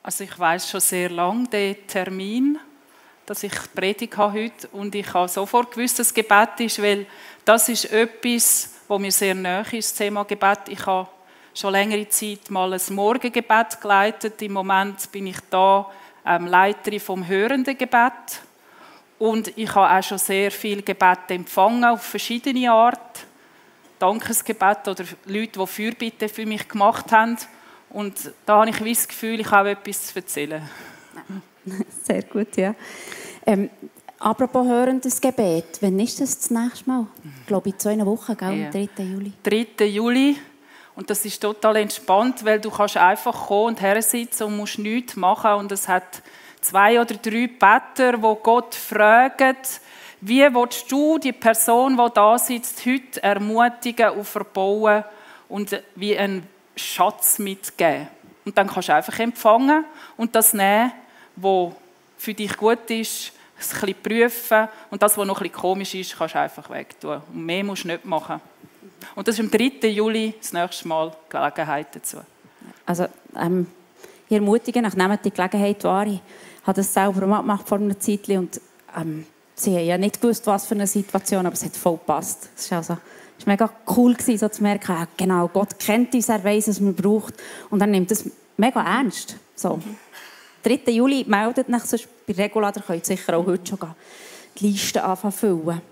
Also ich weiss schon sehr lange den Termin, dass ich Predigt habe heute, und ich habe sofort gewusst, dass es Gebet ist, weil das ist etwas, wo mir sehr nahe ist, das Thema Gebet. Ich habe schon längere Zeit mal ein Morgengebet geleitet. Im Moment bin ich da Leiterin vom hörenden Gebet. Und ich habe auch schon sehr viel Gebet empfangen, auf verschiedene Art. Dankesgebet oder Leute, die Fürbitte für mich gemacht haben. Und da habe ich das Gefühl, ich habe etwas zu erzählen. Sehr gut, ja. Apropos hörendes Gebet, wann ist das nächste Mal? Ich glaube, in 2 Wochen, gell? Ja. Am 3. Juli. 3. Juli. Und das ist total entspannt, weil du kannst einfach kommen und hersitzen und musst nichts machen. Und es hat 2 oder 3 Beter, die Gott fragen, wie willst du die Person, die da sitzt, heute ermutigen und verbauen und wie einen Schatz mitgeben. Und dann kannst du einfach empfangen und das nehmen, was für dich gut ist, es ein bisschen prüfen, und das, was noch ein bisschen komisch ist, kannst du einfach wegtun. Und mehr musst du nicht machen. Und das ist am 3. Juli das nächste Mal Gelegenheit dazu. Also, ich ermutige, nehmt die Gelegenheit wahr. Ich habe das selber mal gemacht vor einer Zeit und sie haben ja nicht gewusst, was für eine Situation, aber es hat voll gepasst. Es war mega cool, so zu merken, ja, genau, Gott kennt uns, er weiss, was man braucht, und er nimmt das mega ernst. So. 3. Juli meldet nach sonst bei Regula, ihr könnt sicher auch heute schon die Liste anfangen füllen.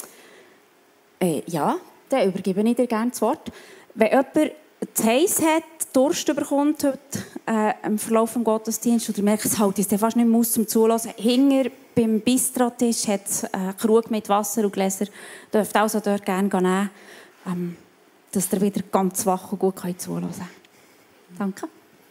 Ja, dann übergebe ich dir gerne das Wort. Wenn jemand zu heiß hat, Durst bekommt heute im Verlauf des Gottesdienstes, oder merkt, es hält uns fast nicht mehr aus zum Zuhören, hinter beim Bistrotisch hat es einen Krug mit Wasser und Gläser. Ihr dürft also dort gerne nehmen, dass ihr wieder ganz wach und gut zuhören könnt. Danke.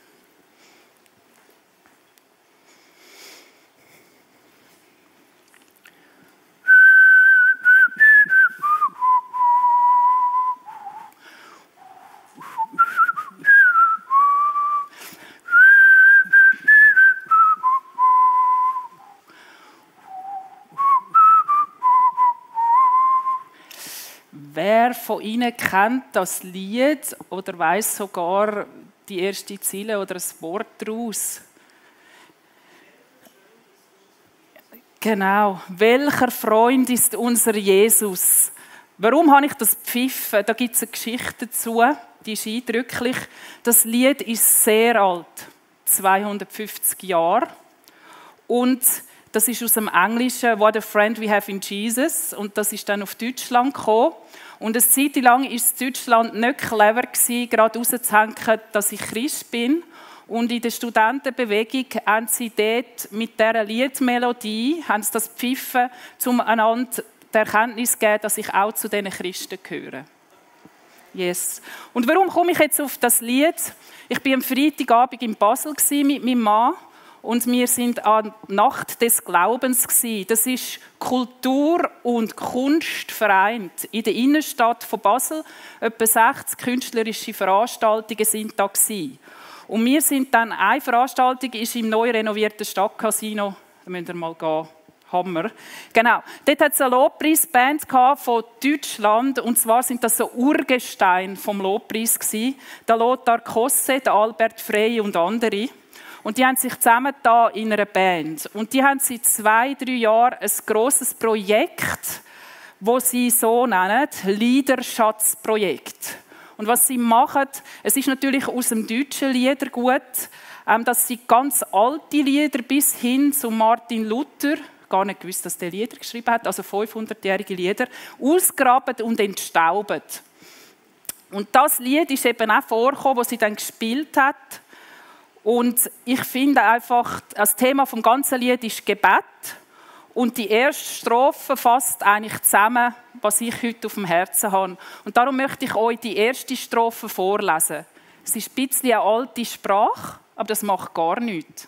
Wer von Ihnen kennt das Lied oder weiß sogar die erste Zeile oder ein Wort daraus? Genau. Welcher Freund ist unser Jesus? Warum habe ich das gepfiffen? Da gibt es eine Geschichte dazu, die ist eindrücklich. Das Lied ist sehr alt, 250 Jahre. Und das ist aus dem Englischen «What a friend we have in Jesus». Und das ist dann auf Deutschland gekommen. Und eine Zeit lang war es in Deutschland nicht clever, gerade rauszuhängen, dass ich Christ bin. Und in der Studentenbewegung haben sie dort mit dieser Liedmelodie haben sie das gepfiffen, um einander die Erkenntnis zu geben, dass ich auch zu diesen Christen gehöre. Yes. Und warum komme ich jetzt auf das Lied? Ich war am Freitagabend in Basel mit meinem Mann. Und wir sind an der Nacht des Glaubens. Das ist Kultur und Kunst vereint. In der Innenstadt von Basel etwa 60 künstlerische Veranstaltungen sind da gewesen. Und wir sind dann, eine Veranstaltung ist im neu renovierten Stadtcasino. Da müsst ihr mal gehen. Hammer. Genau. Dort hat es eine Lobpreisband von Deutschland. Und zwar sind das so Urgesteine vom Lobpreis gewesen. Der Lothar Kosse, der Albert Frey und andere. Und die haben sich zusammengetan in einer Band. Und die haben seit 2-3 Jahren ein grosses Projekt, das sie so nennen, Liederschatzprojekt. Und was sie machen, es ist natürlich aus dem deutschen Liedergut, dass sie ganz alte Lieder bis hin zu Martin Luther, gar nicht gewusst, dass der Lieder geschrieben hat, also 500-jährige Lieder, ausgraben und entstauben. Und das Lied ist eben auch vorgekommen, das sie dann gespielt hat. Und ich finde einfach, das Thema vom ganzen Lied ist Gebet. Und die erste Strophe fasst eigentlich zusammen, was ich heute auf dem Herzen habe. Und darum möchte ich euch die erste Strophe vorlesen. Es ist ein bisschen eine alte Sprache, aber das macht gar nichts.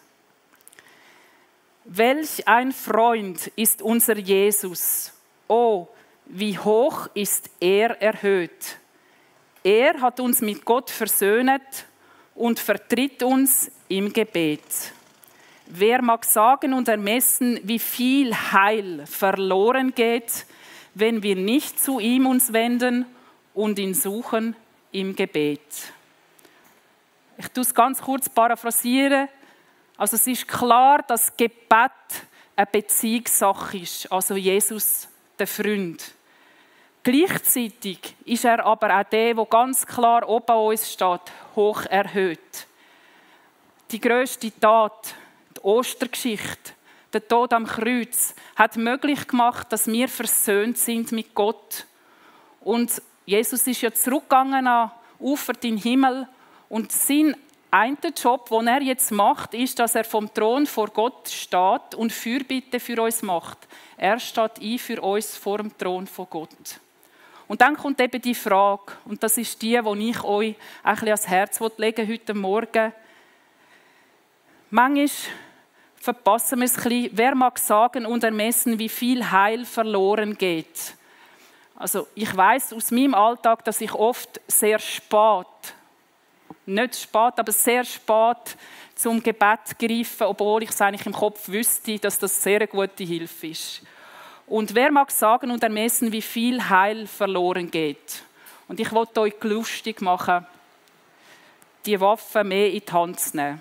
Welch ein Freund ist unser Jesus. Oh, wie hoch ist er erhöht. Er hat uns mit Gott versöhnt und vertritt uns im Gebet. Wer mag sagen und ermessen, wie viel Heil verloren geht, wenn wir nicht zu ihm uns wenden und ihn suchen im Gebet. Ich tue es ganz kurz paraphrasieren. Also es ist klar, dass Gebet eine Beziehungssache ist, also Jesus, der Freund. Gleichzeitig ist er aber auch der ganz klar oben an uns steht, hoch erhöht. Die grösste Tat, die Ostergeschichte, der Tod am Kreuz, hat möglich gemacht, dass wir versöhnt sind mit Gott. Und Jesus ist ja zurückgegangen an Ufer in den Himmel. Und sein einer Job, den er jetzt macht, ist, dass er vom Thron vor Gott steht und Fürbitte für uns macht. Er steht ein für uns vor dem Thron von Gott. Und dann kommt eben die Frage, und das ist die ich euch ein bisschen ans Herz legen will heute Morgen. Manchmal verpassen wir es ein bisschen. Wer mag sagen und ermessen, wie viel Heil verloren geht? Also ich weiss aus meinem Alltag, dass ich oft sehr spät, aber sehr spät zum Gebet greife, obwohl ich es eigentlich im Kopf wüsste, dass das sehr eine gute Hilfe ist. Und wer mag sagen und ermessen, wie viel Heil verloren geht? Und ich wollte euch lustig machen, die Waffe mehr in die Hand zu nehmen.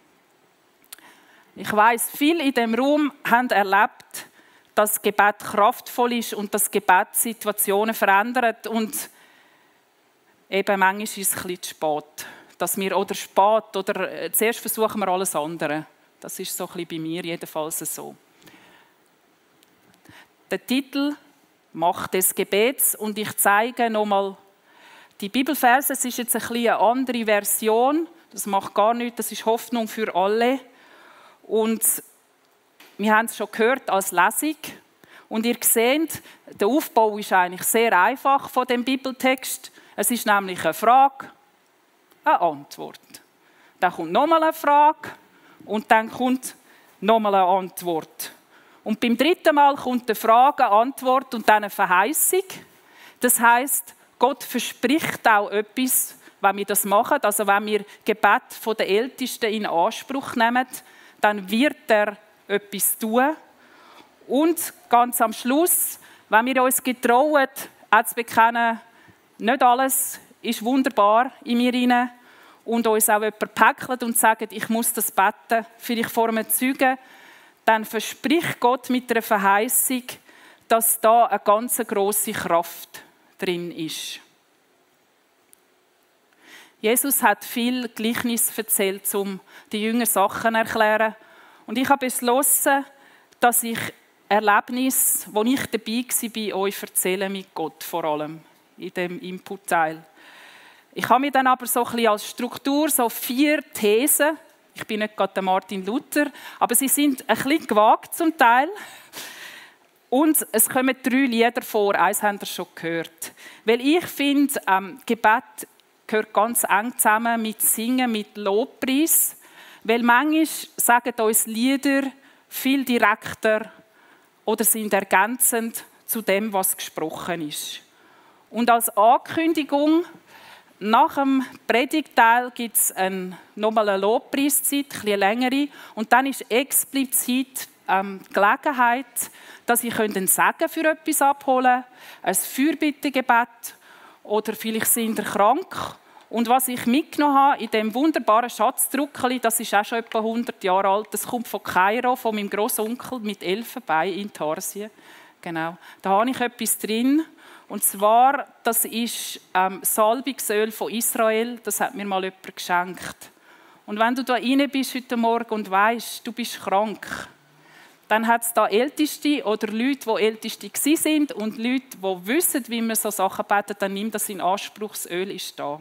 Ich weiss, viele in diesem Raum haben erlebt, dass Gebet kraftvoll ist und dass Gebet Situationen verändert. Und eben manchmal ist es ein bisschen zu spät. Zuerst versuchen wir alles andere. Das ist so ein bisschen bei mir jedenfalls so. Der Titel «Macht des Gebets» und ich zeige nochmal die Bibelverse. Es ist jetzt ein bisschen eine andere Version. Das macht gar nichts, das ist Hoffnung für alle. Und wir haben es schon gehört als Lesung. Und ihr seht, der Aufbau ist eigentlich sehr einfach von dem Bibeltext. Es ist nämlich eine Frage, eine Antwort. Dann kommt nochmal eine Frage und dann kommt nochmal eine Antwort. Und beim dritten Mal kommt eine Frage, eine Antwort und dann eine Verheißung. Das heisst, Gott verspricht auch etwas, wenn wir das machen. Also wenn wir Gebet von den Ältesten in Anspruch nehmen, dann wird er etwas tun. Und ganz am Schluss, wenn wir uns getrauen, auch zu bekennen, nicht alles ist wunderbar in mir hinein und uns auch jemand päckelt und sagt, ich muss das beten, vielleicht vor einem Zeugen, dann verspricht Gott mit einer Verheißung, dass da eine ganz grosse Kraft drin ist. Jesus hat viel Gleichnis erzählt, um die Jünger Sachen zu erklären. Und ich habe beschlossen, dass ich Erlebnisse, wo ich dabei war, euch erzähle mit Gott vor allem, in dem Input-Teil. Ich habe mir dann aber so ein bisschen als Struktur so 4 Thesen. Ich bin nicht gerade der Martin Luther, aber sie sind ein bisschen gewagt zum Teil. Und es kommen 3 Lieder vor, eins habt ihr schon gehört. Weil ich finde, Gebet gehört ganz eng zusammen mit Singen, mit Lobpreis. Weil manchmal sagen uns Lieder viel direkter oder sind ergänzend zu dem, was gesprochen ist. Und als Ankündigung, nach dem Predigtteil gibt es nochmal eine Lobpreiszeit, ein bisschen längere. Und dann ist explizit Gelegenheit, dass ich einen Segen für etwas abholen könnt, ein Fürbittegebet oder vielleicht sind ihr krank. Und was ich mitgenommen habe in diesem wunderbaren Schatzdruckeli, das ist auch schon etwa 100 Jahre alt, das kommt von Kairo, von meinem Grossonkel mit Elfenbein in Tarsien. Genau. Da habe ich etwas drin. Und zwar, das ist Salbungsöl von Israel, das hat mir mal jemand geschenkt. Und wenn du da rein bist heute Morgen und weisst, du bist krank, dann hat es da Älteste oder Leute, die Älteste waren und Leute, die wissen, wie man so Sachen betet, dann nimm das in Anspruch, das Öl ist da.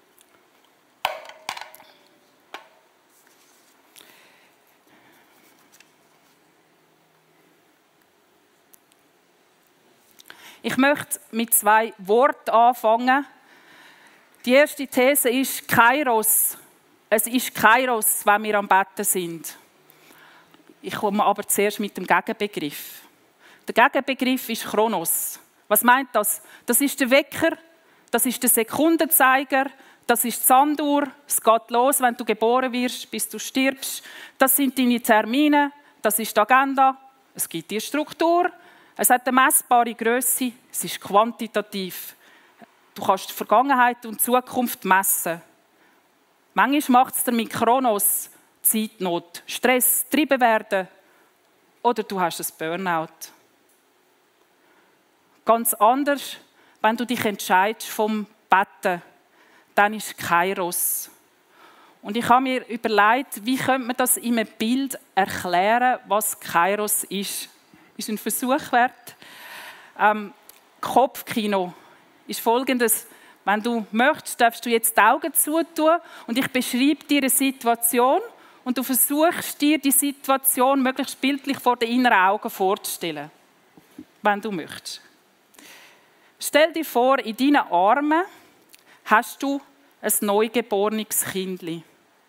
Ich möchte mit 2 Worten anfangen. Die erste These ist Kairos. Es ist Kairos, wenn wir am Betten sind. Ich komme aber zuerst mit dem Gegenbegriff. Der Gegenbegriff ist Chronos. Was meint das? Das ist der Wecker, das ist der Sekundenzeiger, das ist die Sanduhr, es geht los, wenn du geboren wirst, bis du stirbst. Das sind deine Termine, das ist die Agenda, es gibt die Struktur. Es hat eine messbare Grösse, es ist quantitativ. Du kannst die Vergangenheit und die Zukunft messen. Manchmal macht es dir mit Chronos Zeitnot, Stress, getrieben werden oder du hast ein Burnout. Ganz anders, wenn du dich entscheidest vom Betten, dann ist Kairos. Und ich habe mir überlegt, wie könnte man das in einem Bild erklären, was Kairos ist. Ist ein Versuch wert. Kopfkino ist Folgendes. Wenn du möchtest, darfst du jetzt die Augen zutun und ich beschreibe dir eine Situation und du versuchst dir die Situation möglichst bildlich vor den inneren Augen vorzustellen, wenn du möchtest. Stell dir vor, in deinen Armen hast du ein neugeborenes Kindli.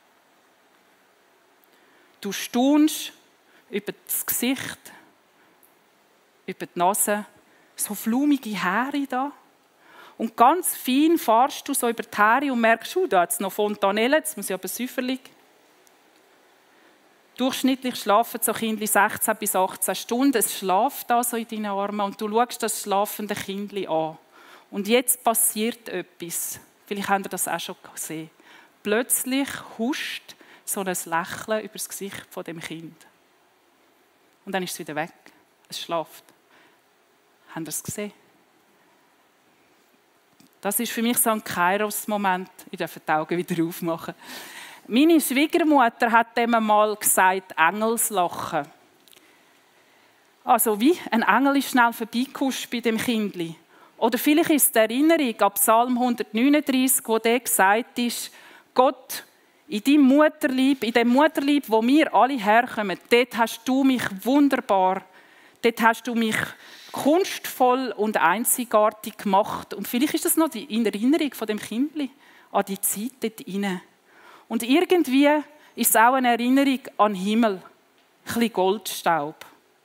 Du staunst über das Gesicht, über die Nase, so flumige Haare da. Und ganz fein fahrst du so über die Haare und merkst, da hat es noch Fontanellen, jetzt muss ich aber säuferlich. Durchschnittlich schlafen so Kindli 16 bis 18 Stunden. Es schläft da so in deinen Armen und du schaust das schlafende Kindli an. Und jetzt passiert etwas. Vielleicht habt ihr das auch schon gesehen. Plötzlich huscht so ein Lächeln über das Gesicht von dem Kind. Und dann ist es wieder weg. Es schläft. Habt ihr es gesehen? Das ist für mich so ein Kairos-Moment. Ich darf die Augen wieder aufmachen. Meine Schwiegermutter hat dem mal gesagt, Engelslachen. Also wie ein Engel ist schnell vorbeigehuscht bei dem Kindli. Oder vielleicht ist es die Erinnerung an Psalm 139, wo der gesagt ist, Gott, in dem Mutterleib, wo wir alle herkommen, dort hast du mich wunderbar, dort hast du mich kunstvoll und einzigartig gemacht. Und vielleicht ist das noch in Erinnerung von dem Kindli an die Zeit dort hinein. Und irgendwie ist es auch eine Erinnerung an den Himmel, ein bisschen Goldstaub.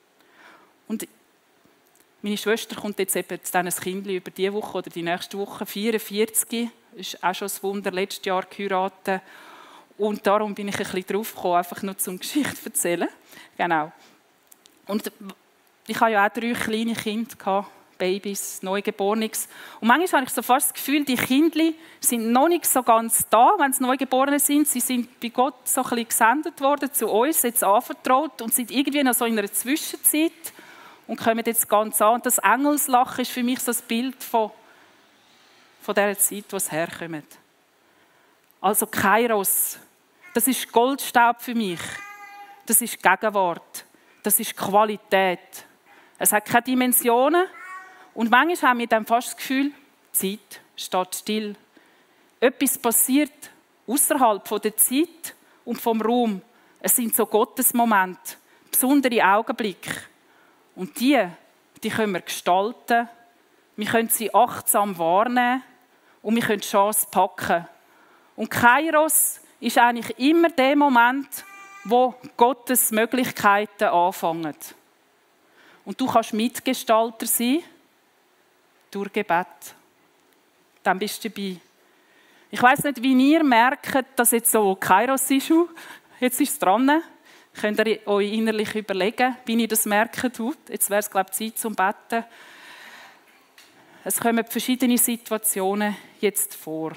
Und meine Schwester kommt jetzt eben zu diesem Kindli über diese Woche oder die nächste Woche, 44, ist auch schon ein Wunder, letztes Jahr geheiratet. Und darum bin ich ein bisschen drauf gekommen, einfach nur zum Geschichte zu erzählen. Genau. Und ich hatte ja auch 3 kleine Kinder, Babys, Neugeborenes. Und manchmal habe ich so fast das Gefühl, die Kindli sind noch nicht so ganz da, wenn sie Neugeborene sind. Sie sind bei Gott so ein bisschen gesendet worden, zu uns, jetzt anvertraut und sind irgendwie noch so in einer Zwischenzeit und kommen jetzt ganz an. Und das Engelslachen ist für mich so das Bild von dieser Zeit, wo sie herkommen. Also Kairos, das ist Goldstaub für mich. Das ist Gegenwart. Das ist Qualität. Es hat keine Dimensionen. Und manchmal haben wir dann fast das Gefühl, die Zeit steht still. Etwas passiert außerhalb der Zeit und vom Raum. Es sind so Gottesmomente, besondere Augenblicke. Und die können wir gestalten. Wir können sie achtsam wahrnehmen und wir können die Chance packen. Und Kairos ist eigentlich immer der Moment, wo Gottes Möglichkeiten anfangen. Und du kannst Mitgestalter sein durch Gebet. Dann bist du dabei. Ich weiss nicht, wie ihr merkt, dass jetzt so Kairos ist. Jetzt ist es dran. Könnt ihr euch innerlich überlegen, wie ihr das merkt. Jetzt wäre es, glaube ich, Zeit zum Beten. Es kommen verschiedene Situationen jetzt vor.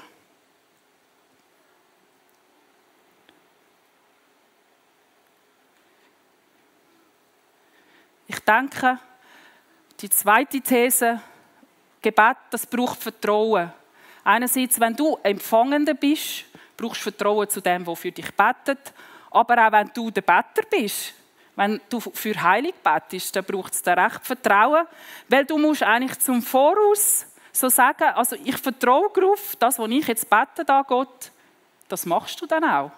Ich denke, die zweite These, Gebet, das braucht Vertrauen. Einerseits, wenn du Empfangender bist, brauchst du Vertrauen zu dem, der für dich betet. Aber auch wenn du der Better bist, wenn du für Heilung betest, dann braucht es dir recht Vertrauen. Weil du musst eigentlich zum Voraus so sagen, also ich vertraue darauf, das, was ich jetzt bete an Gott, das machst du dann auch.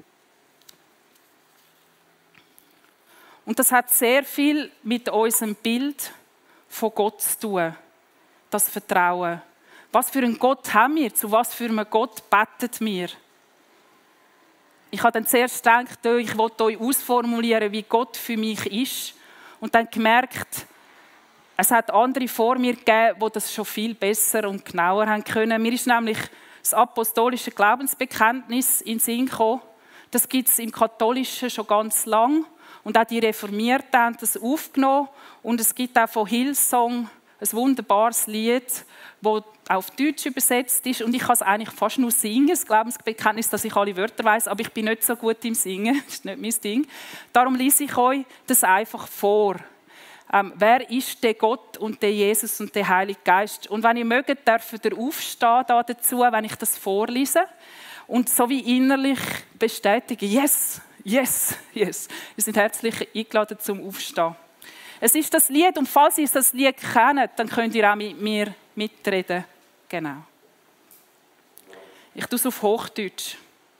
Und das hat sehr viel mit unserem Bild von Gott zu tun, das Vertrauen. Was für einen Gott haben wir? Zu was für einem Gott betet wir? Ich habe dann zuerst gedacht, ich wollte euch ausformulieren, wie Gott für mich ist. Und dann gemerkt, es hat andere vor mir gegeben, die das schon viel besser und genauer haben können. Mir ist nämlich das apostolische Glaubensbekenntnis in den Sinn gekommen. Das gibt es im Katholischen schon ganz lang. Und auch die Reformierten haben das aufgenommen. Und es gibt auch von Hillsong ein wunderbares Lied, das auf Deutsch übersetzt ist. Und ich kann es eigentlich fast nur singen, das Glaubensbekenntnis, dass ich alle Wörter weiss, aber ich bin nicht so gut im Singen. Das ist nicht mein Ding. Darum lese ich euch das einfach vor. Wer ist der Gott und der Jesus und der Heilige Geist? Und wenn ihr mögt, dürft ihr aufstehen dazu, wenn ich das vorlese. Und so wie innerlich bestätigen, yes, yes, yes. Wir sind herzlich eingeladen zum Aufstehen. Es ist das Lied, und falls ihr das Lied kennt, dann könnt ihr auch mit mir mitreden. Genau. Ich tue es auf Hochdeutsch.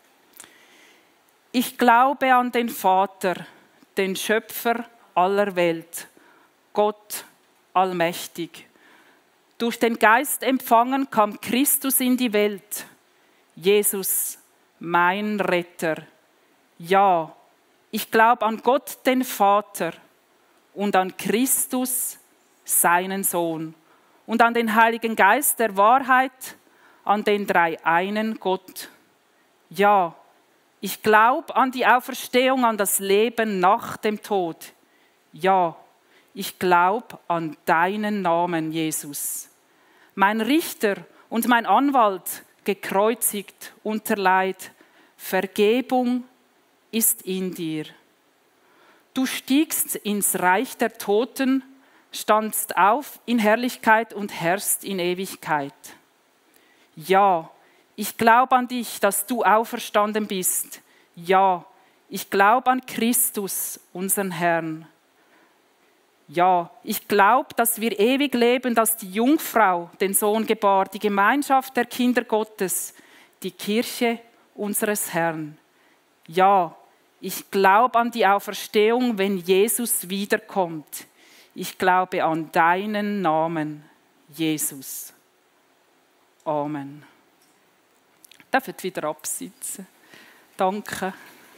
Ich glaube an den Vater, den Schöpfer aller Welt, Gott allmächtig. Durch den Geist empfangen kam Christus in die Welt. Jesus, mein Retter. Ja, ich glaube an Gott, den Vater, und an Christus, seinen Sohn, und an den Heiligen Geist der Wahrheit, an den dreieinen Gott. Ja, ich glaube an die Auferstehung, an das Leben nach dem Tod. Ja, ich glaube an deinen Namen, Jesus. Mein Richter und mein Anwalt, gekreuzigt unter Leid. Vergebung ist in dir. Du stiegst ins Reich der Toten, standst auf in Herrlichkeit und herrschst in Ewigkeit. Ja, ich glaube an dich, dass du auferstanden bist. Ja, ich glaube an Christus, unseren Herrn. Ja, ich glaube, dass wir ewig leben, dass die Jungfrau den Sohn gebar, die Gemeinschaft der Kinder Gottes, die Kirche unseres Herrn. Ja, ich glaube an die Auferstehung, wenn Jesus wiederkommt. Ich glaube an deinen Namen, Jesus. Amen. Dürft wieder absitzen. Danke.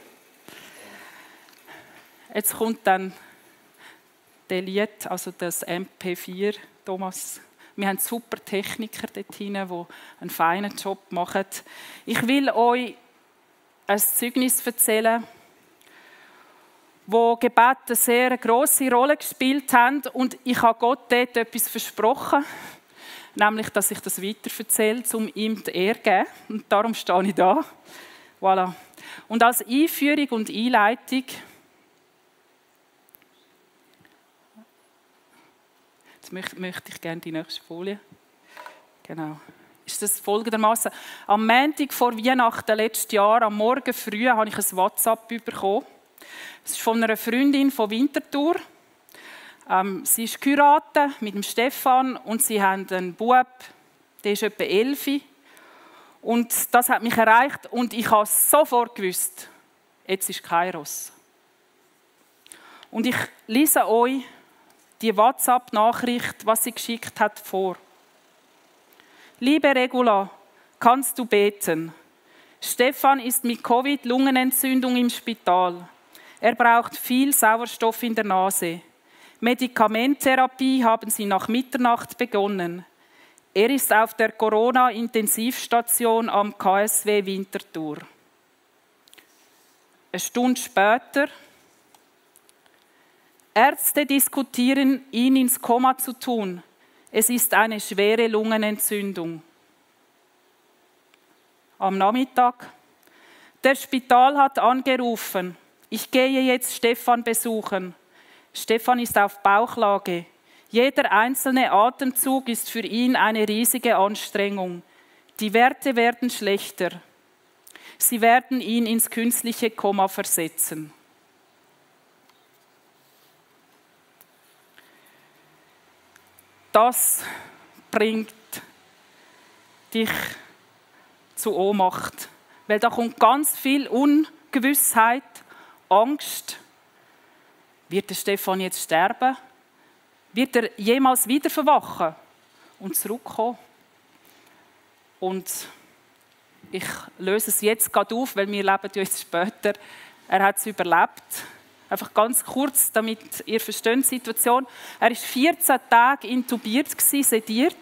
Jetzt kommt dann der Lied, also das MP4, Thomas. Wir haben super Techniker dort hinten, die einen feinen Job machen. Ich will euch ein Zeugnis erzählen, wo Gebet eine sehr grosse Rolle gespielt haben. Und ich habe Gott dort etwas versprochen, nämlich, dass ich das weiterverzähle, um ihm die Ehre zu geben. Und darum stehe ich da. Voilà. Und als Einführung und Einleitung möchte ich gerne die nächste Folie. Genau. Ist das folgendermaßen: Am Montag vor Weihnachten letztes Jahr, am Morgen früh, habe ich ein WhatsApp bekommen. Es ist von einer Freundin von Winterthur. Sie ist geheiratet mit dem Stefan und sie haben einen Bub, der ist etwa 11. Und das hat mich erreicht und ich habe sofort gewusst, jetzt ist Kairos. Und ich lese euch die WhatsApp-Nachricht, was sie geschickt hat, vor. Liebe Regula, kannst du beten? Stefan ist mit Covid-Lungenentzündung im Spital. Er braucht viel Sauerstoff in der Nase. Medikamenttherapie haben sie nach Mitternacht begonnen. Er ist auf der Corona-Intensivstation am KSW Winterthur. Eine Stunde später: Ärzte diskutieren, ihn ins Koma zu tun. Es ist eine schwere Lungenentzündung. Am Nachmittag: Der Spital hat angerufen. Ich gehe jetzt Stefan besuchen. Stefan ist auf Bauchlage. Jeder einzelne Atemzug ist für ihn eine riesige Anstrengung. Die Werte werden schlechter. Sie werden ihn ins künstliche Koma versetzen. Das bringt dich zu Ohnmacht, weil da kommt ganz viel Ungewissheit, Angst. Wird der Stefan jetzt sterben? Wird er jemals wieder verwachen und zurückkommen? Und ich löse es jetzt gerade auf, weil wir leben ja jetzt später. Er hat es überlebt. Einfach ganz kurz, damit ihr versteht die Situation. Er war 14 Tage intubiert, sediert.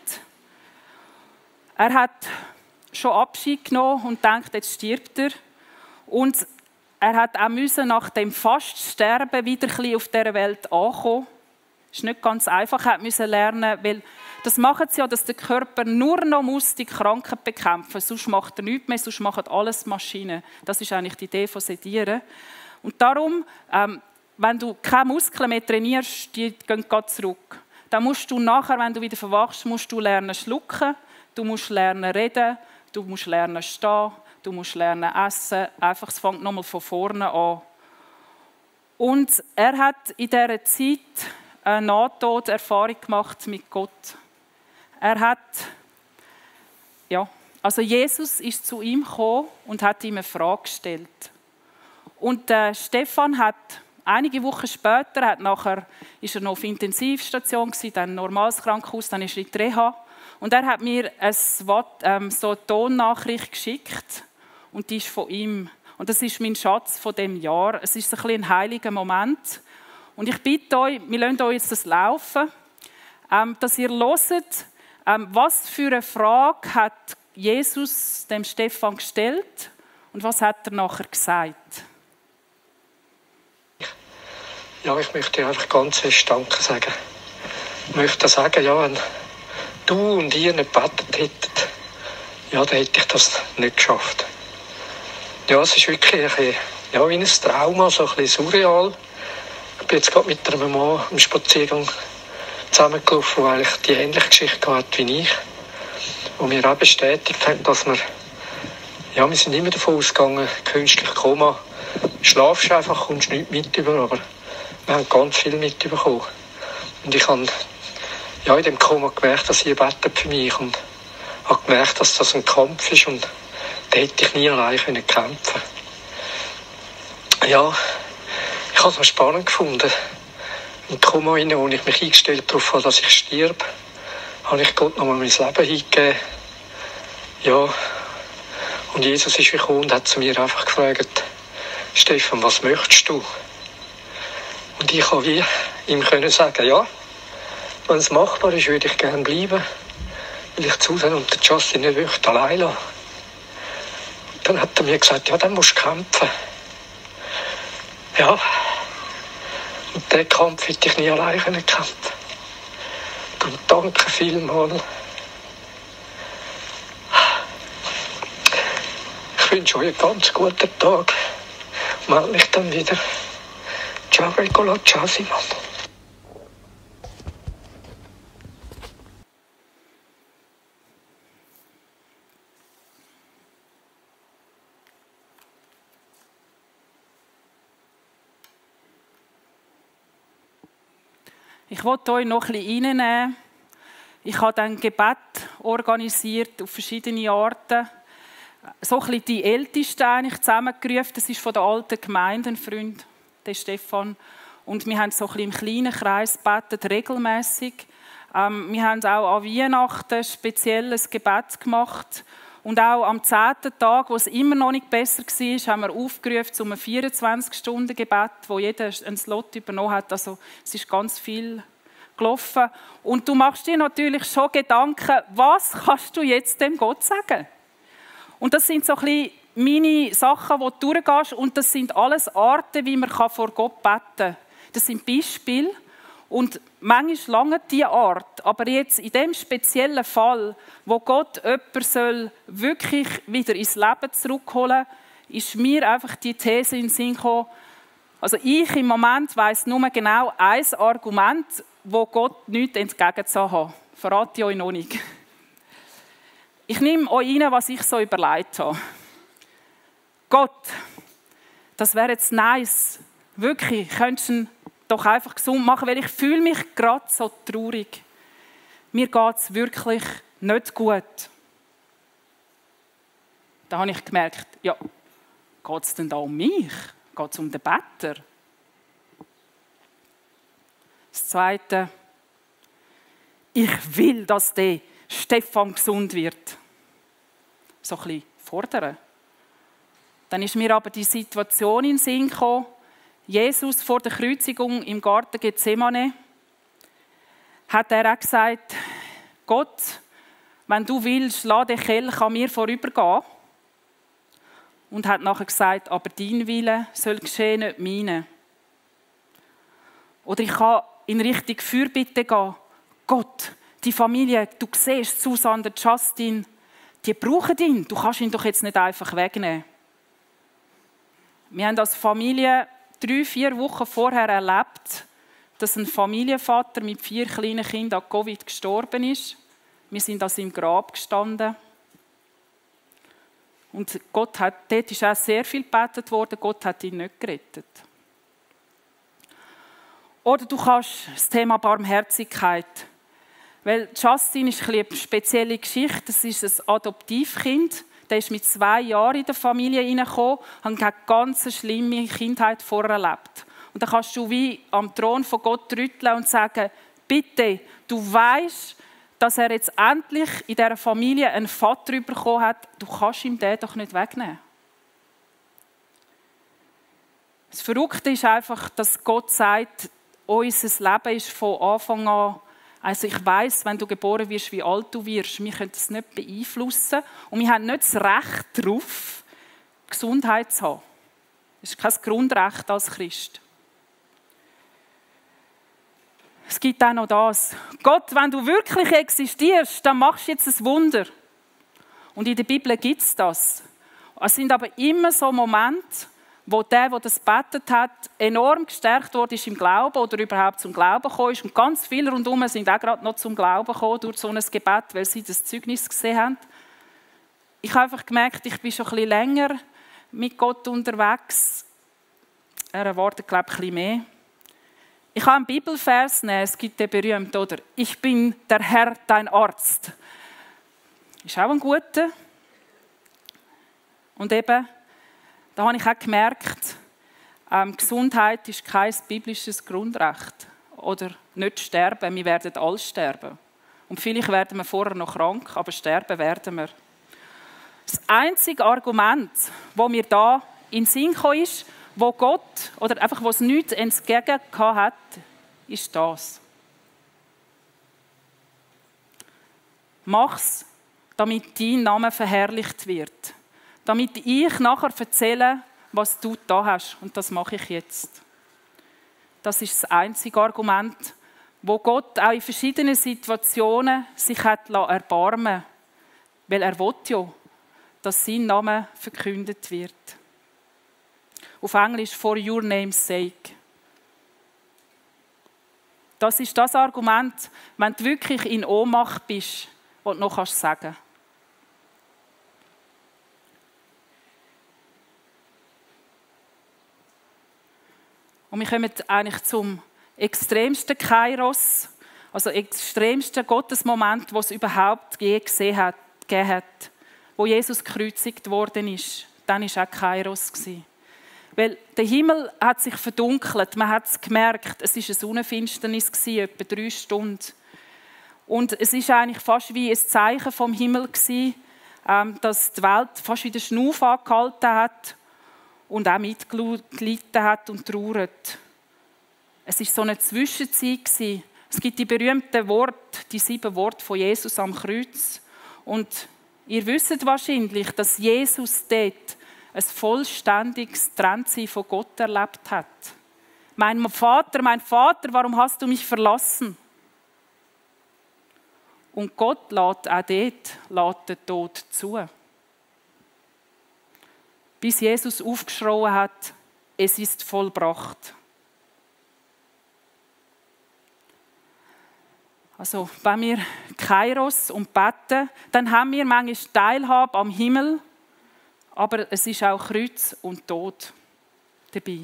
Er hat schon Abschied genommen und denkt, jetzt stirbt er. Und er hat auch nach dem Faststerben wieder ein bisschen auf dieser Welt ankommen. ist nicht ganz einfach, hat müssen lernen, weil das machen sie ja, dass der Körper nur noch muss die Krankheit bekämpfen muss. Sonst macht er nichts mehr, sonst machen alles Maschinen. Das ist eigentlich die Idee von Sedieren. Und darum, wenn du keine Muskeln mehr trainierst, die gehen zurück. Dann musst du nachher, wenn du wieder verwachst, musst du lernen schlucken, du musst lernen reden, du musst lernen stehen, du musst lernen essen. Einfach, es fängt nochmal von vorne an. Und er hat in dieser Zeit eine Nahtoderfahrung gemacht mit Gott. Er hat, also Jesus ist zu ihm gekommen und hat ihm eine Frage gestellt. Und Stefan hat einige Wochen später, ist er noch auf Intensivstation gewesen, dann ein normales Krankenhaus, dann ist er in die Reha. Und er hat mir so eine Tonnachricht geschickt und die ist von ihm. Und das ist mein Schatz von dem Jahr. Es ist ein heiliger Moment. Und ich bitte euch, wir lassen euch jetzt das laufen, dass ihr hört, was für eine Frage hat Jesus dem Stefan gestellt und was hat er nachher gesagt. Ja, ich möchte dir einfach ganz fest Danke sagen. Ich möchte sagen, ja, wenn du und ihr nicht gebetet hättet, ja, dann hätte ich das nicht geschafft. Ja, es ist wirklich wie ein Trauma, so ein bisschen surreal. Ich bin jetzt gerade mit einem Mann am Spaziergang zusammengelaufen, der eigentlich die ähnliche Geschichte hatte wie ich. Und mir auch bestätigt hat, dass wir sind immer davon ausgegangen, künstlich Koma, schlafst einfach, kommst nichts mit über, aber wir haben ganz viel mitbekommen. Und ich habe in dem Koma gemerkt, dass ihr betet für mich und habe gemerkt, dass das ein Kampf ist und da hätte ich nie allein kämpfen können. Ja, ich habe es noch spannend gefunden. Im Koma, wo ich mich eingestellt darauf habe, dass ich sterbe, habe ich Gott nochmal mein Leben hingegeben. Ja, und Jesus ist gekommen und hat zu mir einfach gefragt, Stefan, was möchtest du? Und ich habe ihm sagen, ja, wenn es machbar ist, würde ich gerne bleiben, weil ich Susan und Justin nicht wirklich allein lassen. Dann hat er mir gesagt, ja, dann musst du kämpfen. Ja, und diesen Kampf hätte ich nie allein kämpfen. Darum danke vielmals. Ich wünsche euch einen ganz guten Tag. Melde mich dann wieder. Ciao, Ricola, ciao, Simon. Ich wollte euch noch ein bisschen reinnehmen. Ich habe dann Gebet organisiert auf verschiedene Arten. So ein bisschen die Ältesten eigentlich zusammengerufen. Das ist von der alten Gemeinde ein Freund, der Stefan. Und wir haben so ein bisschen im kleinen Kreis gebetet, regelmässig. Wir haben auch an Weihnachten speziell ein Gebet gemacht. Und auch am 10. Tag, wo es immer noch nicht besser war, haben wir aufgerufen zu einem 24-Stunden-Gebet, wo jeder einen Slot übernommen hat. Also es ist ganz viel gelaufen. Und du machst dir natürlich schon Gedanken, was kannst du jetzt dem Gott sagen? Und das sind so ein bisschen meine Sachen, die du durchgehst. Und das sind alles Arten, wie man vor Gott beten kann. Das sind Beispiele. Und manchmal lange diese Art, aber jetzt in dem speziellen Fall, wo Gott jemanden wirklich wieder ins Leben zurückholen soll, ist mir einfach die These in den Sinn gekommen. Also ich im Moment weiss nur genau ein Argument, wo Gott nichts entgegenzusagen hat. Verrate ich euch noch nicht. Ich nehme euch rein, was ich so überlegt habe. Gott, das wäre jetzt nice. Wirklich, könntest du doch einfach gesund machen, weil ich fühle mich gerade so traurig. Mir geht es wirklich nicht gut. Da habe ich gemerkt, ja, geht es denn da um mich? Geht es um den Better? Das Zweite, ich will, dass der Stefan gesund wird. So ein bisschen fordern. Dann ist mir aber die Situation in den Sinn gekommen, Jesus vor der Kreuzigung im Garten Gethsemane, hat er auch gesagt, Gott, wenn du willst, lass den Kelch an mir vorübergehen. Und hat nachher gesagt, aber dein Wille soll geschehen, nicht meine. Oder ich habe in Richtung Fürbitte gehen. Gott, die Familie, du siehst, Susanne und Justin, die brauchen ihn. Du kannst ihn doch jetzt nicht einfach wegnehmen. Wir haben als Familie 3-4 Wochen vorher erlebt, dass ein Familienvater mit 4 kleinen Kindern an Covid gestorben ist. Wir sind an seinem Grab gestanden. Und dort ist auch sehr viel gebetet worden, Gott hat ihn nicht gerettet. Oder du kannst das Thema Barmherzigkeit. Weil Justin ist eine spezielle Geschichte. Das ist ein Adoptivkind. Der ist mit 2 Jahren in der Familie hineingekommen und hat eine ganz schlimme Kindheit vorerlebt. Und dann kannst du wie am Thron von Gott rütteln und sagen, bitte, du weißt, dass er jetzt endlich in dieser Familie einen Vater bekommen hat. Du kannst ihm den doch nicht wegnehmen. Das Verrückte ist einfach, dass Gott sagt, unser Leben ist von Anfang an, also ich weiss, wenn du geboren wirst, wie alt du wirst, wir können das nicht beeinflussen und wir haben nicht das Recht darauf, Gesundheit zu haben. Das ist kein Grundrecht als Christ. Es gibt auch noch das. Gott, wenn du wirklich existierst, dann machst du jetzt ein Wunder. Und in der Bibel gibt es das. Es sind aber immer so Momente, wo der das gebetet hat, enorm gestärkt wurde im Glauben oder überhaupt zum Glauben gekommen ist. Und ganz viele rundherum sind auch gerade noch zum Glauben gekommen durch so ein Gebet, weil sie das Zeugnis gesehen haben. Ich habe einfach gemerkt, ich bin schon ein bisschen länger mit Gott unterwegs. Er erwartet, glaube ich, ein bisschen mehr. Ich kann einen Bibelvers nehmen, es gibt den berühmten, oder? Ich bin der Herr, dein Arzt. Ist auch ein guter. Und eben, da habe ich auch gemerkt, Gesundheit ist kein biblisches Grundrecht. Oder nicht sterben, wir werden alle sterben. Und vielleicht werden wir vorher noch krank, aber sterben werden wir. Das einzige Argument, das mir da in den Sinn kam, ist, wo Gott, oder einfach, was nichts entgegen hat, ist das. Mach's, damit dein Name verherrlicht wird. Damit ich nachher erzähle, was du da hast. Und das mache ich jetzt. Das ist das einzige Argument, wo Gott auch in verschiedenen Situationen sich hat erbarmen lassen. Weil er will ja, dass sein Name verkündet wird. Auf Englisch, for your name's sake. Das ist das Argument, wenn du wirklich in Ohnmacht bist, was du noch sagen kannst. Und wir kommen eigentlich zum extremsten Kairos, also extremsten Gottesmoment, was es überhaupt je gegeben hat, wo Jesus gekreuzigt worden ist. Dann war auch Kairos. Weil der Himmel hat sich verdunkelt, man hat es gemerkt, es war eine Sonnenfinsternis, etwa 3 Stunden. Und es war eigentlich fast wie ein Zeichen vom Himmel, dass die Welt fast wie den Schnuff angehalten hat und auch mitgelitten hat und trauert. Es war so eine Zwischenzeit. Es gibt die berühmten Worte, die 7 Worte von Jesus am Kreuz. Und ihr wisst wahrscheinlich, dass Jesus dort ein vollständiges Trennsein von Gott erlebt hat. Mein Vater, warum hast du mich verlassen? Und Gott lässt auch dort den Tod zu. Bis Jesus aufgeschrien hat, es ist vollbracht. Also, wenn wir Kairos und beten, dann haben wir manchmal Teilhabe am Himmel, aber es ist auch Kreuz und Tod dabei.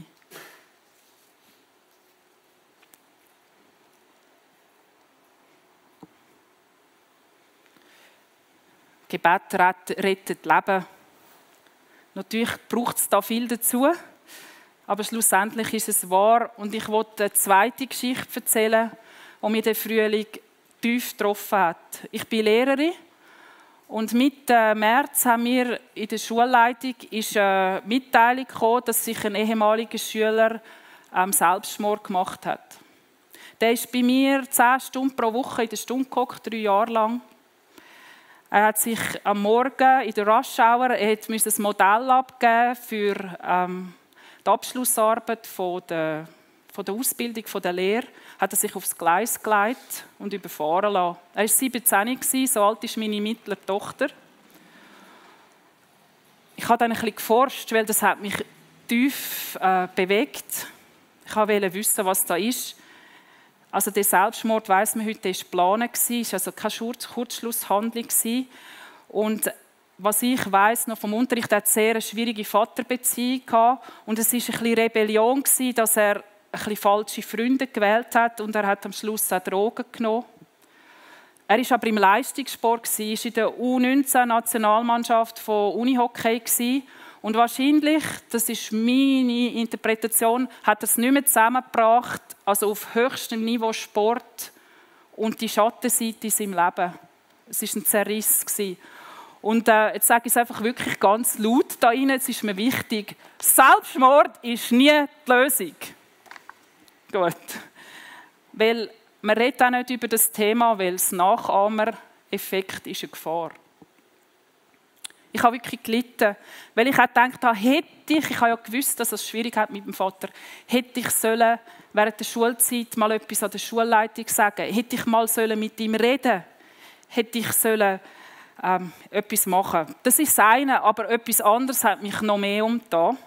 Gebet rettet Leben. Natürlich braucht es da viel dazu, aber schlussendlich ist es wahr. Und ich wollte eine zweite Geschichte erzählen, die mir den Frühling tief getroffen hat. Ich bin Lehrerin und Mitte März haben wir in der Schulleitung eine Mitteilung gekommen, dass sich ein ehemaliger Schüler Selbstmord gemacht hat. Der ist bei mir 10 Stunden pro Woche in der Stunde gehockt, 3 Jahre lang. Er hat sich am Morgen in der Rush Hour ein Modell abgeben für die Abschlussarbeit vom von der Ausbildung, von der Lehre, hat er sich aufs Gleis gelegt und überfahren lassen. Er war 17, so alt ist meine mittlere Tochter. Ich habe dann ein bisschen geforscht, weil das hat mich tief bewegt. Ich wollte wissen, was da ist. Also der Selbstmord, weiss man heute, war geplant. Es war also keine Kurzschlusshandlung. Und was ich weiss noch vom Unterricht, er hatte sehr eine schwierige Vaterbeziehung gehabt. Und es war ein bisschen Rebellion, dass er ein bisschen falsche Freunde gewählt hat. Und er hat am Schluss auch Drogen genommen. Er war aber im Leistungssport, war in der U19-Nationalmannschaft von Unihockey. Und wahrscheinlich, das ist meine Interpretation, hat er es nicht mehr zusammengebracht, also auf höchstem Niveau Sport und die Schattenseite in seinem Leben. Es war ein Zerriss. Und jetzt sage ich es einfach wirklich ganz laut da rein, es ist mir wichtig. Selbstmord ist nie die Lösung. Gut. Weil man redet auch nicht über das Thema, weil das Nachahmereffekt ist eine Gefahr. Ich habe wirklich gelitten, weil ich auch gedacht habe, ich habe ja gewusst, dass es schwierig hat mit dem Vater, hätte ich sollen während der Schulzeit mal etwas an der Schulleitung sagen, hätte ich mal mit ihm reden, hätte ich sollen etwas machen. Das ist das eine, aber etwas anderes hat mich noch mehr umgetan.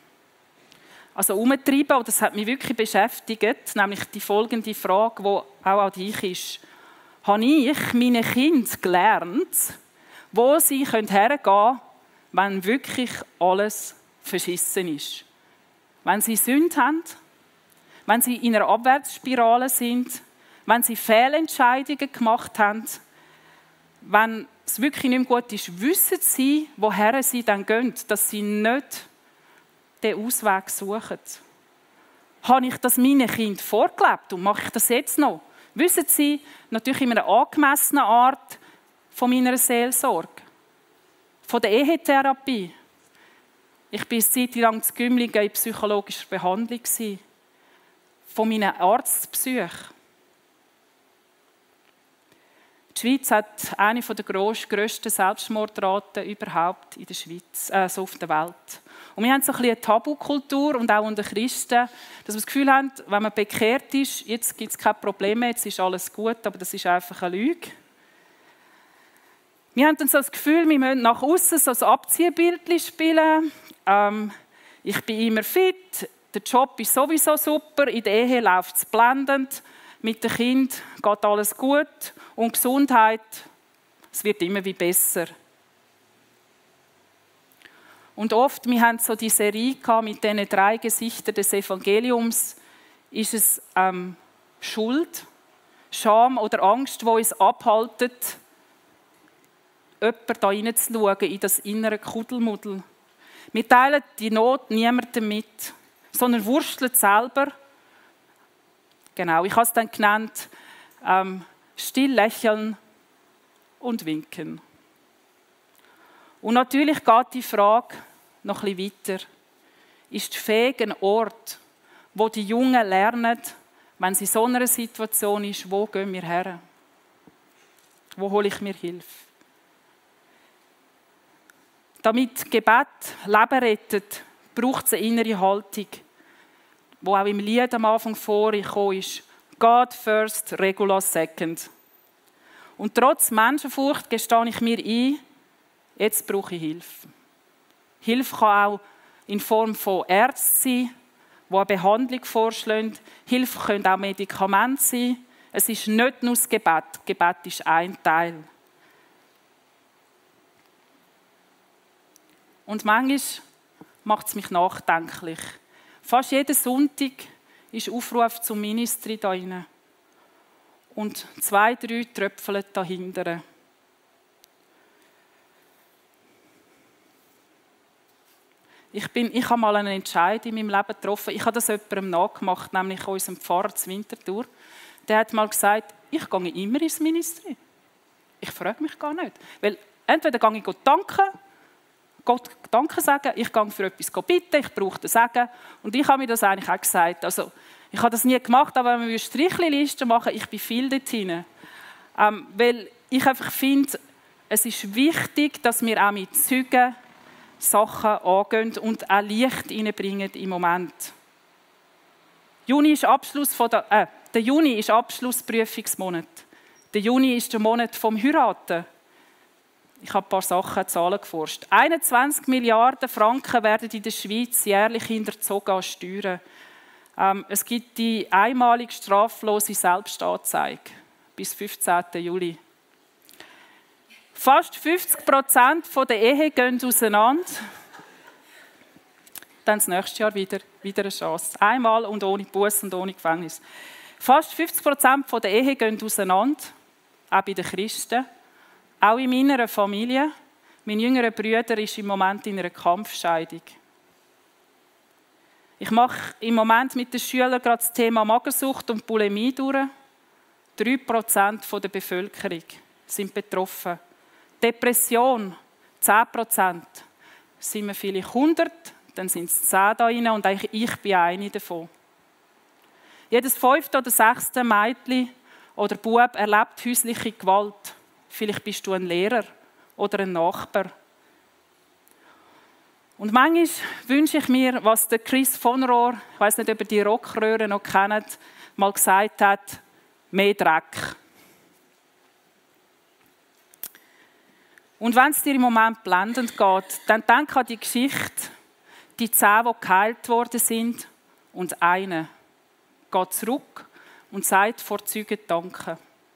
Also umgetrieben, und das hat mich wirklich beschäftigt, nämlich die folgende Frage, die auch an dich ist. Habe ich meinen Kindern gelernt, wo sie hergehen können, wenn wirklich alles verschissen ist? Wenn sie Sünde haben, wenn sie in einer Abwärtsspirale sind, wenn sie Fehlentscheidungen gemacht haben, wenn es wirklich nicht mehr gut ist, wissen sie, woher sie dann gehen, dass sie nicht den Ausweg suchen. Habe ich das meinen Kindern vorgelebt und mache ich das jetzt noch? Wissen sie natürlich in einer angemessenen Art von meiner Seelsorge, von der Ehetherapie. Ich war eine Zeit lang zu Gümligen in psychologischer Behandlung, von meinen Arztbesuchen. Die Schweiz hat eine der grössten Selbstmordraten überhaupt in der Schweiz, so auf der Welt. Und wir haben so ein bisschen eine Tabukultur, und auch unter Christen, dass wir das Gefühl haben, wenn man bekehrt ist, jetzt gibt es keine Probleme, jetzt ist alles gut, aber das ist einfach eine Lüge. Wir haben dann so das Gefühl, wir müssen nach außen so ein Abziehbildchen spielen. Ich bin immer fit, der Job ist sowieso super, in der Ehe läuft es blendend, mit dem Kind geht alles gut und Gesundheit, es wird immer wie besser. Und oft, wir haben so die Serie mit diesen 3 Gesichtern des Evangeliums, ist es Schuld, Scham oder Angst, die uns abhaltet, jemanden da reinzuschauen, in das innere Kuddelmuddel. Wir teilen die Not niemandem mit, sondern wursteln selber. Genau, ich habe es dann genannt, still lächeln und winken. Und natürlich geht die Frage noch ein bisschen weiter. Ist fähig ein Ort, wo die Jungen lernen, wenn sie in so einer Situation ist, wo gehen wir her? Wo hole ich mir Hilfe? Damit Gebet Leben rettet, braucht es eine innere Haltung, wo auch im Lied am Anfang vorgekommen ist. God first, Regula second. Und trotz Menschenfurcht gestehe ich mir ein, jetzt brauche ich Hilfe. Hilfe kann auch in Form von Ärzten sein, die eine Behandlung vorschlagen. Hilfe können auch Medikamente sein. Es ist nicht nur das Gebet. Gebet ist ein Teil. Und manchmal macht es mich nachdenklich. Fast jeden Sonntag ist Aufruf zum Ministry da rein. Und 2, 3 tröpfeln dahinter. Ich habe mal einen Entscheid in meinem Leben getroffen. Ich habe das jemandem nachgemacht, nämlich unserem Pfarrer zu Winterthur. Der hat mal gesagt, ich gehe immer ins Ministry. Ich frage mich gar nicht. Weil entweder gehe ich Gott Danke sagen, ich gehe für etwas bitten, ich brauche den Segen. Und ich habe mir das eigentlich auch gesagt. Also, ich habe das nie gemacht, aber wenn wir Strichlisten machen, ich bin viel dort hinein. Weil ich einfach finde, es ist wichtig, dass wir auch mit Zeugen Sachen angehen und auch Licht reinbringen im Moment. Der Juni ist Abschlussprüfungsmonat. Der Juni ist der Monat vom Heiraten. Ich habe ein paar Sachen, Zahlen geforscht. 21 Milliarden Franken werden in der Schweiz jährlich hinterzogen an Steuern. Es gibt die einmalige straflose Selbstanzeige bis 15. Juli. Fast 50% der Ehen gehen auseinander. Dann das nächste Jahr wieder eine Chance. Einmal und ohne Buß und ohne Gefängnis. Fast 50% der Ehen gehen auseinander, auch bei den Christen. Auch in meiner Familie. Mein jüngerer Bruder ist im Moment in einer Kampfscheidung. Ich mache im Moment mit den Schülern gerade das Thema Magersucht und Bulimie durch. 3% der Bevölkerung sind betroffen. Depression, 10%. Sind wir vielleicht 100, dann sind es 10 da rein und ich bin eine davon. Jedes 5. oder 6. Mädchen oder Bub erlebt häusliche Gewalt. Vielleicht bist du ein Lehrer oder ein Nachbar. Und manchmal wünsche ich mir, was der Chris von Rohr, ich weiss nicht, ob ihr die Rockröhre noch kennt, mal gesagt hat, mehr Dreck. Und wenn es dir im Moment blendend geht, dann denk an die Geschichte, die 10, die geheilt worden sind, und einer geht zurück und sagt vor Zeugen Danke.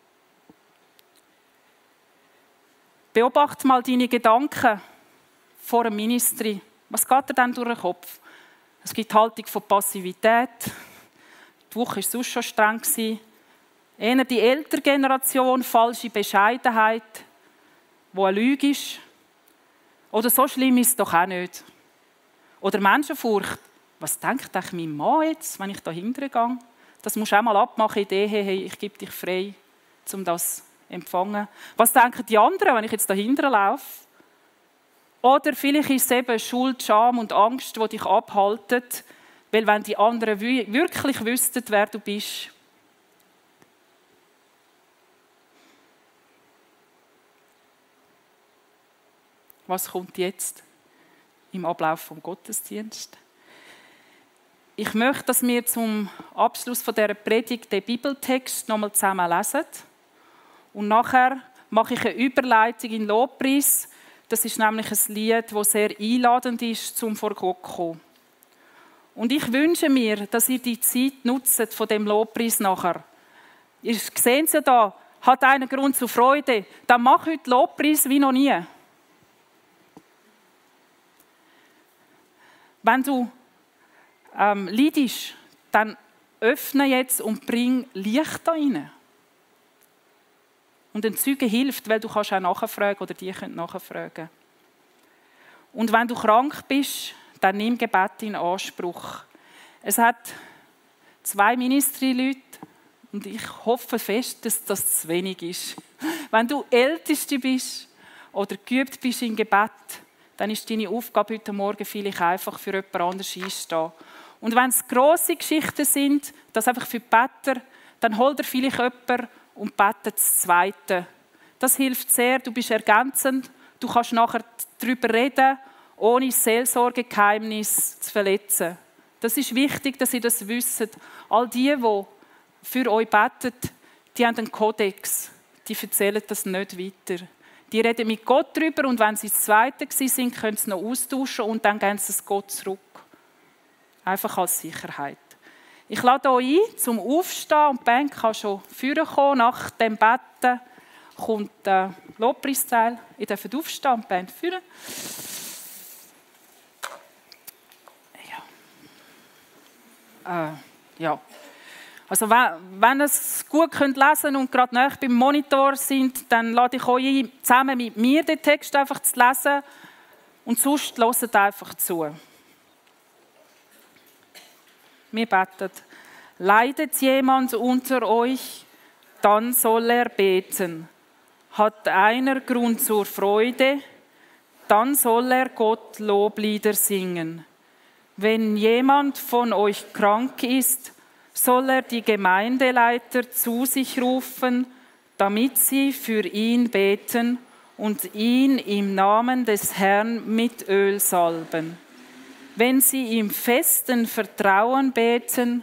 Beobachte mal deine Gedanken vor einem Ministry. Was geht dir dann durch den Kopf? Es gibt die Haltung von Passivität. Die Woche war sonst schon streng. Eher die ältere Generation, falsche Bescheidenheit, die eine Lüge ist. Oder so schlimm ist es doch auch nicht. Oder Menschenfurcht. Was denkt eigentlich mein Mann jetzt, wenn ich da hintergehe? Das musst du auch mal abmachen in der Ehe, hey, ich gebe dich frei, um das zu empfangen. Was denken die anderen, wenn ich jetzt da hinten laufe? Oder vielleicht ist es eben Schuld, Scham und Angst, die dich abhalten, weil wenn die anderen wirklich wüssten, wer du bist. Was kommt jetzt im Ablauf vom Gottesdienst? Ich möchte, dass wir zum Abschluss dieser Predigt den Bibeltext nochmal zusammen lesen. Und nachher mache ich eine Überleitung in Lobpreis. Das ist nämlich ein Lied, das sehr einladend ist, zum vor Gott zu kommen. Und ich wünsche mir, dass ihr die Zeit nutzt von dem Lobpreis nachher. Ihr seht es ja da, hat einen Grund zur Freude. Dann mach heute Lobpreis wie noch nie. Wenn du leidest, dann öffne jetzt und bring Licht da rein. Und ein Zeuge hilft, weil du kannst auch nachfragen oder die können nachfragen. Und wenn du krank bist, dann nimm Gebet in Anspruch. Es hat 2 Ministry-Leute und ich hoffe fest, dass das zu wenig ist. Wenn du Älteste bist oder geübt bist im Gebet, dann ist deine Aufgabe heute Morgen vielleicht einfach für jemand anderes einstehen. Und wenn es grosse Geschichten sind, das einfach für die Better, dann hol dir vielleicht jemanden und betet das Zweite. Das hilft sehr, du bist ergänzend, du kannst nachher darüber reden, ohne das Seelsorgegeheimnis zu verletzen. Das ist wichtig, dass ihr das wisst. All die für euch beten, die haben einen Kodex, die erzählen das nicht weiter. Die reden mit Gott darüber und wenn sie das Zweite waren, können sie noch austauschen und dann gehen sie es Gott zurück. Einfach als Sicherheit. Ich lade euch ein, zum Aufstehen und die Band kann schon vorkommen. Nach dem Betten kommt der Lobpreisteil. Ihr dürft aufstehen und die Band führen. Ja. Also wenn ihr es gut lesen könnt und gerade nahe beim Monitor sind, dann lade ich euch ein, zusammen mit mir den Text einfach zu lesen und sonst hört einfach zu. Wir beten. Leidet jemand unter euch, dann soll er beten. Hat einer Grund zur Freude, dann soll er Gott Loblieder singen. Wenn jemand von euch krank ist, soll er die Gemeindeleiter zu sich rufen, damit sie für ihn beten und ihn im Namen des Herrn mit Öl salben. Wenn sie im festen Vertrauen beten,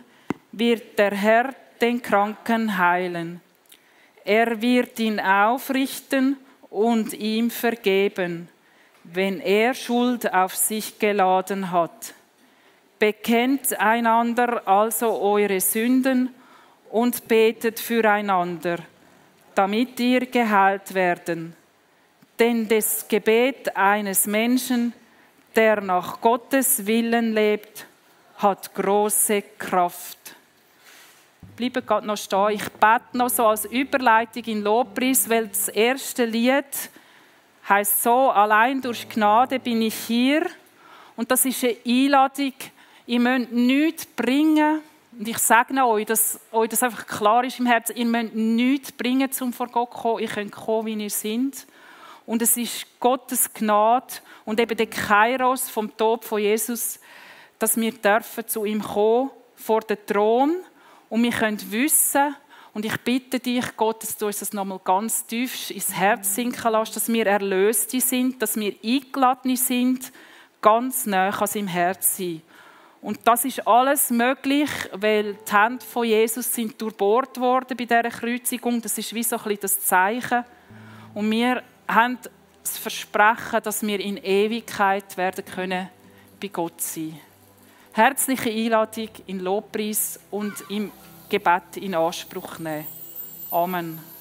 wird der Herr den Kranken heilen. Er wird ihn aufrichten und ihm vergeben, wenn er Schuld auf sich geladen hat. Bekennt einander also eure Sünden und betet füreinander, damit ihr geheilt werden. Denn das Gebet eines Menschen, der nach Gottes Willen lebt, hat große Kraft. Bleiben gerade noch stehen. Ich bete noch so als Überleitung in Lobpreis, weil das erste Lied heisst so: Allein durch Gnade bin ich hier. Und das ist eine Einladung. Ihr müsst nichts bringen. Und ich sage euch, dass euch das einfach klar ist im Herzen. Ihr müsst nichts bringen, um vor Gott zu kommen. Ihr könnt kommen, wie ihr seid. Und es ist Gottes Gnade und eben der Kairos vom Tod von Jesus, dass wir dürfen zu ihm kommen, vor den Thron. Und wir können wissen, und ich bitte dich, Gott, dass du uns das nochmal ganz tief ins Herz sinken lässt, dass wir Erlöste sind, dass wir Eingeladene sind, ganz nah an seinem Herz sein. Und das ist alles möglich, weil die Hände von Jesus sind durchbohrt worden bei dieser Kreuzigung. Das ist wie so ein bisschen das Zeichen. Und wir haben das Versprechen, dass wir in Ewigkeit werden können bei Gott sein. Herzliche Einladung in Lobpreis und im Gebet in Anspruch nehmen. Amen.